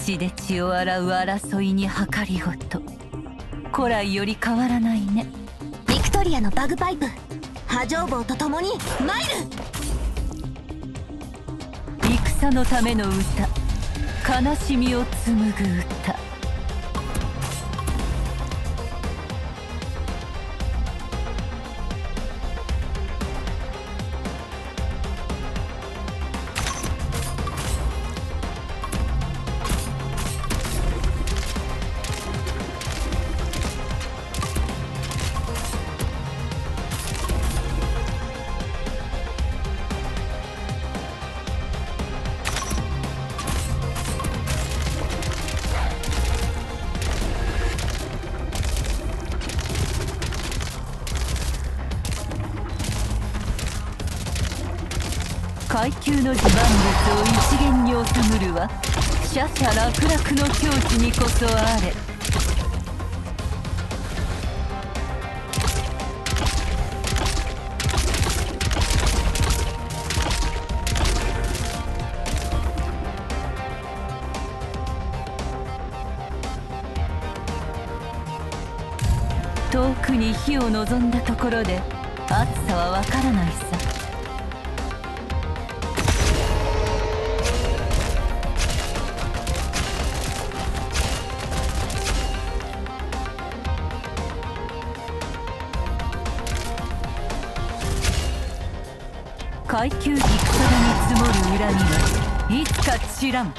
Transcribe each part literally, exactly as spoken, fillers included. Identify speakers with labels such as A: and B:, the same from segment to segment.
A: 血で血を洗う争いに計りごと、古来より変わらないね。
B: ビクトリアのバグパイプ、波状棒と共に参る。
A: 戦のための歌、悲しみを紡ぐ歌。階級の地盤物を一元に収むるは奢々楽々の境地にこそあれ。遠くに火を望んだところで熱さはわからないさ。階級戦場に積もる恨みはいつか散らん。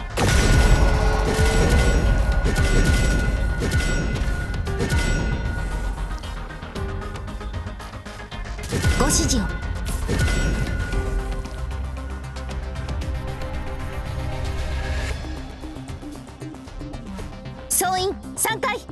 B: ご指示を。総員さんかい。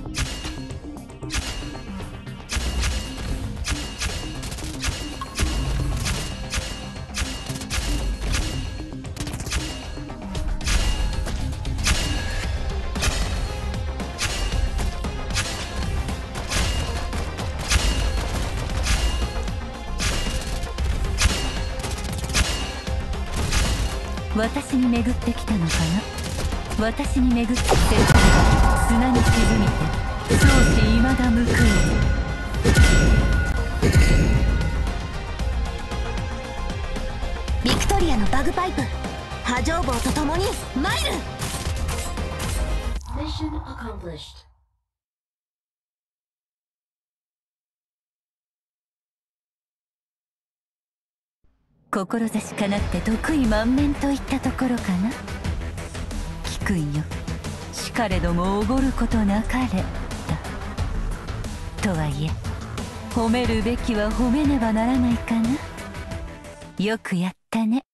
A: 私に巡ってきたのかな。私に巡ってきて砂に沈みて相思未だ報う。
B: ビクトリアのバグパイプ、波状棒と共に参る。Mission accomplished。
A: 志かなって得意満面といったところかな。聞くんよ、しかれどもおごることなかれだ。とはいえ褒めるべきは褒めねばならないかな。よくやったね。